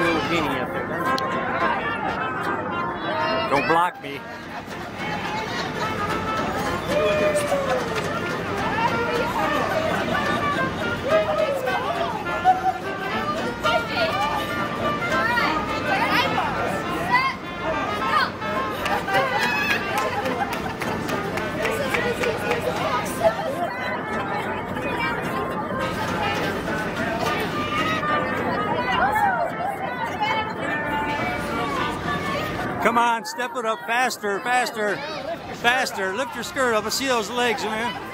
little guinea up there. Don't block me. Come on, step it up faster, faster, faster. Lift your skirt up. I see those legs, man.